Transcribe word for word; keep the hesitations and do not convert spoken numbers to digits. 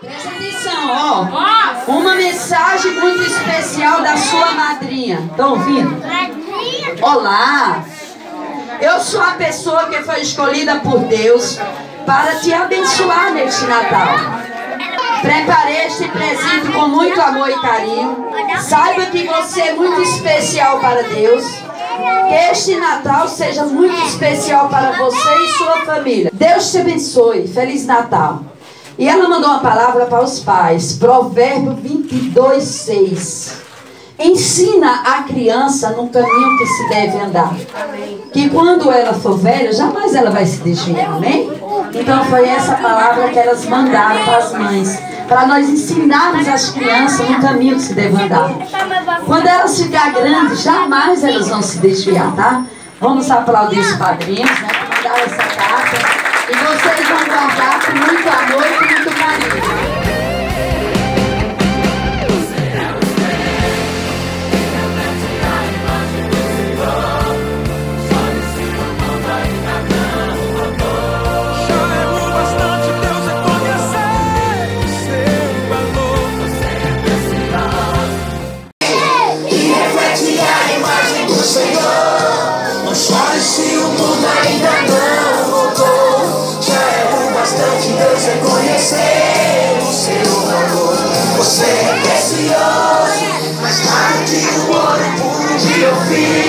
Presta atenção, ó. Uma mensagem muito especial da sua madrinha. Estão ouvindo? Olá. Eu sou a pessoa que foi escolhida por Deus para te abençoar neste Natal. Preparei este presente com muito amor e carinho. Saiba que você é muito especial para Deus. Que este Natal seja muito especial para você e sua família. Deus te abençoe. Feliz Natal. E ela mandou uma palavra para os pais. Provérbio vinte e dois, seis. Ensina a criança no caminho que se deve andar. Que quando ela for velha, jamais ela vai se desviar. Amém? Então foi essa palavra que elas mandaram para as mães. Para nós ensinarmos as crianças no caminho que se deve andar. Quando elas ficarem grandes, jamais elas vão se desviar, tá? Vamos aplaudir os padrinhos, né? Que mandaram essa carta. E vocês vão guardar com muito amor e com muito carinho. Você é precioso, mas mais que o ouro puro de ouvir.